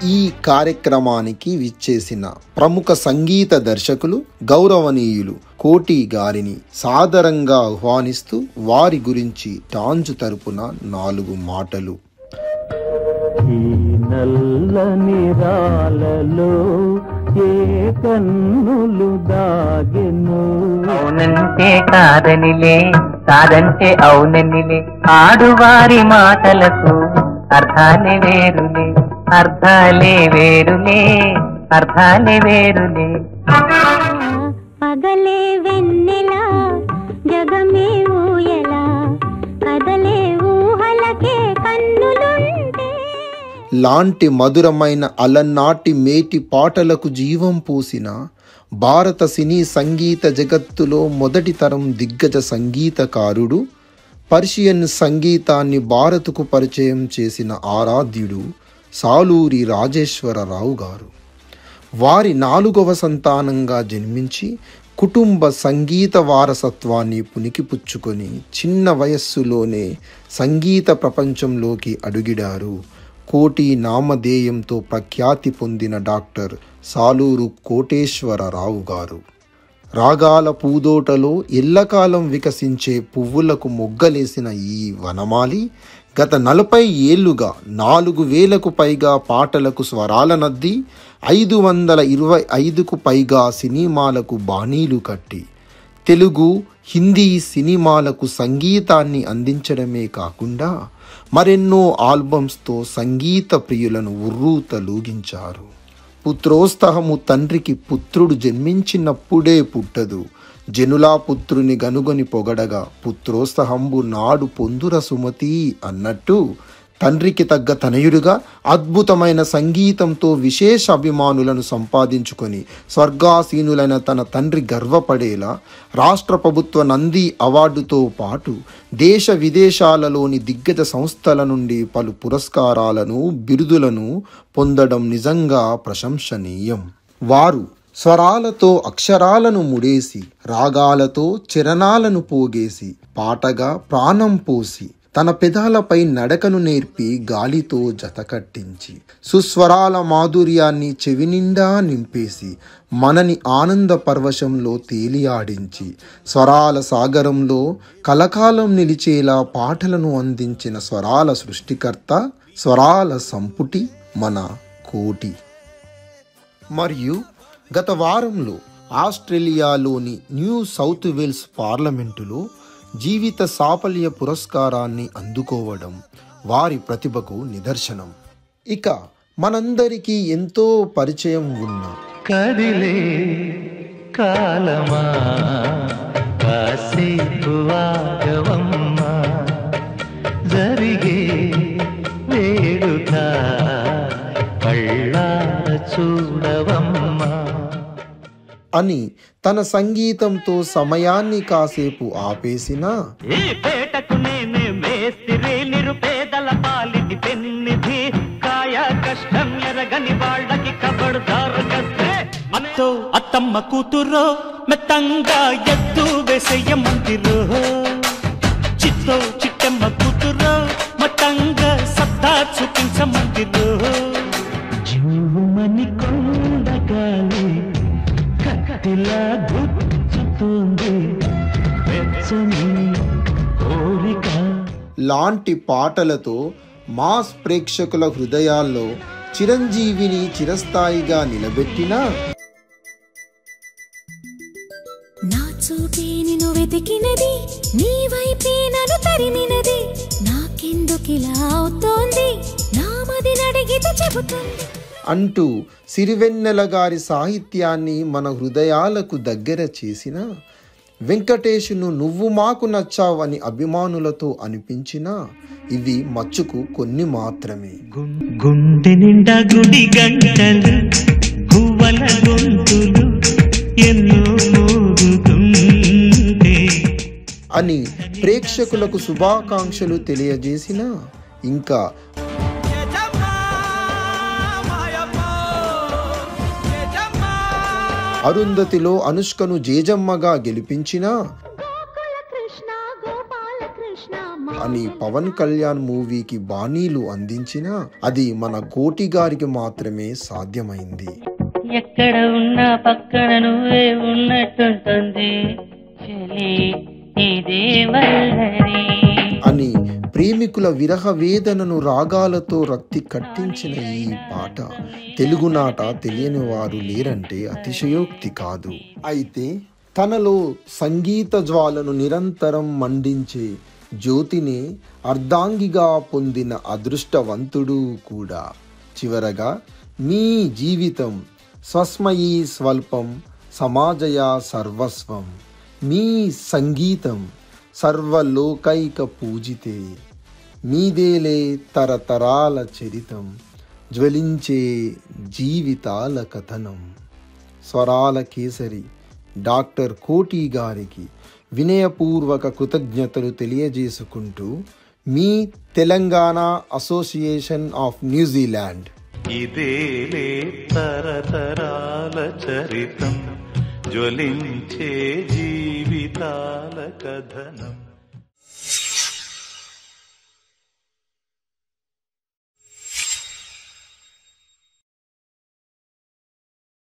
ఈ కార్యక్రమానికి విచ్చేసిన ప్రముఖ సంగీత దర్శకులు గౌరవనీయులు కోటి గారిని సాదరంగా ఆహ్వానిస్తూ వారి గురించి టాంజు తరపున 4 మాటలు. నల్లని రాలలో ఏ కన్నులు దాగెను, అవునంటే కాదనిలే, కాదంటే అవుననిలే, ఆడువారి మాటలకు అర్థాలే వేరులే, అర్థాలే వేరులే, అర్థాలే వేరులే. పగలే వెన్నెలా జగమే ఊయలా, కదలే ఊహలకే కన్నులుంటే లాంటి మధురమైన అలనాటి మేటి పాటలకు జీవం పోసిన భారత సినీ సంగీత జగత్తులో మొదటి తరం దిగ్గజ సంగీతకారుడు, పర్షియన్ సంగీతాన్ని భారత్కు పరిచయం చేసిన ఆరాధ్యుడు సాలూరి రాజేశ్వరరావు గారు. వారి 4వ సంతానంగా జన్మించి కుటుంబ సంగీత వారసత్వాన్ని పుణికిపుచ్చుకొని చిన్న వయస్సులోనే సంగీత ప్రపంచంలోకి అడుగిడారు కోటి నామధేయంతో ప్రఖ్యాతి పొందిన డాక్టర్ సాలూరు కోటేశ్వరరావు గారు. రాగాల పూదోటలో ఎల్లకాలం వికసించే పువ్వులకు మొగ్గలేసిన ఈ వనమాలి గత 40 ఏళ్లుగా 4000కు పైగా పాటలకు స్వరాలనద్ది 525కు పైగా సినిమాలకు బాణీలు కట్టి తెలుగు, హిందీ సినిమాలకు సంగీతాన్ని అందించడమే కాకుండా మరెన్నో ఆల్బమ్స్తో సంగీత ప్రియులను ఉర్రూతలూగించారు. పుత్రోత్సాహము తండ్రికి పుత్రుడు జన్మించినప్పుడే పుట్టదు, జనులా పుత్రుని గనుగొని పొగడగా పుత్రోత్సాహంబు నాడు పొందుర సుమతి అన్నట్టు తండ్రికి తగ్గ తనయుడిగా అద్భుతమైన సంగీతంతో విశేష అభిమానులను సంపాదించుకొని స్వర్గాసీనులైన తన తండ్రి గర్వపడేలా రాష్ట్ర ప్రభుత్వ నంది అవార్డుతో పాటు దేశ విదేశాలలోని దిగ్గజ సంస్థల నుండి పలు పురస్కారాలను, బిరుదులను పొందడం నిజంగా ప్రశంసనీయం. వారు స్వరాలతో అక్షరాలను ముడేసి, రాగాలతో చరణాలను పోగేసి, పాటగా ప్రాణం పోసి, తన పెదాలపై నడకను నేర్పి గాలితో జతకట్టించి, సుస్వరాల మాధుర్యాన్ని చెవినిండా నింపేసి, మనని ఆనంద పరవశంలో తేలియాడించి, స్వరాల సాగరంలో కలకాలం నిలిచేలా పాటలను అందించిన స్వరాల సృష్టికర్త, స్వరాల సంపుటి మన కోటి. మరియు గత వారంలో ఆస్ట్రేలియాలోని న్యూ సౌత్ వేల్స్ పార్లమెంటులో జీవిత సాఫల్య పురస్కారాన్ని అందుకోవడం వారి ప్రతిభకు నిదర్శనం. ఇక మనందరికీ ఎంతో పరిచయం ఉన్న కదిలే కాలమా కాసేపు ఆగవమ్మా, జరిగే వేడుక కళ్ళార చూడవమ్మా అని తన సంగీతంతో సమయాన్ని కాసేపు ఆపేసిన ఈ పేటకు నేనే మేస్తిరి, నిరుపేదల పాలిటి పెన్నిధి, కాయ కష్టం ఎరగని వాళ్ళకి కబడ్దారు కస్తే అత్తో అత్తమ్మ కూతురో మెత్తంగా ఎద్దు వేసేయమంతిరో, చిత్తో చిట్టమ్మ కూతురో మతంగా సత్తా చూపించమంతిరో, జీవమని కొండగాలి కత్తిలా గుచ్చుతుంది వెచ్చని కోరిక లాంటి పాటలతో మాస్ ప్రేక్షకుల హృదయాల్లో చిరంజీవిని చిరస్థాయిగా నిలబెట్టిన నా చూపే నిన్ను వెతికినది, నీ వైపే నన్ను తరిమినది, నాకెందుకిలా అవుతోంది, నా మది నడిగితే చెబుతుంది అంటూ సిరివెన్నెల గారి సాహిత్యాన్ని మన హృదయాలకు దగ్గర చేసిన, వెంకటేశును నువ్వు మాకు నచ్చావు అని అభిమానులతో అనిపించిన ఇవి మచ్చుకు కొన్ని మాత్రమే. గుండె నిండా గుడి గంటలు, గువ్వల గొంతులు ఎన్నో మోగుతుంటే అని ప్రేక్షకులకు శుభాకాంక్షలు తెలియజేసిన, ఇంకా అరుంధతిలో అనుష్కను జేజమ్మగా గెలిపించిన, అని పవన్ కళ్యాణ్ మూవీకి బాణీలు అందించినా అది మన కోటి గారికి మాత్రమే సాధ్యమైంది. ఎక్కడ ఉన్నా పక్కన నువ్వే ఉన్నట్టుంటుంది అని ప్రేమికుల విరహ వేదనను రాగాలతో రక్తి కట్టించిన ఈ పాట తెలుగునాట తెలియని వారు లేరంటే అతిశయోక్తి కాదు. అయితే తనలో సంగీత జ్వాలను నిరంతరం మండించే జ్యోతిని అర్ధాంగిగా పొందిన అదృష్టవంతుడు కూడా. చివరగా మీ జీవితం స్వస్మయీ స్వల్పం సమాజయ సర్వస్వం, మీ సంగీతం సర్వలోకైక పూజితే, మీదేలే తరతరాల చరితం, జ్వలించే జీవితాల కథనం. స్వరాల కేసరి డాక్టర్ కోటి గారికి వినయపూర్వక కృతజ్ఞతలు తెలియజేసుకుంటూ మీ తెలంగాణ అసోసియేషన్ ఆఫ్ న్యూజిలాండ్. ఇదేలే తరతరాల చరితం, జ్వలించే జీవితాల కథనం.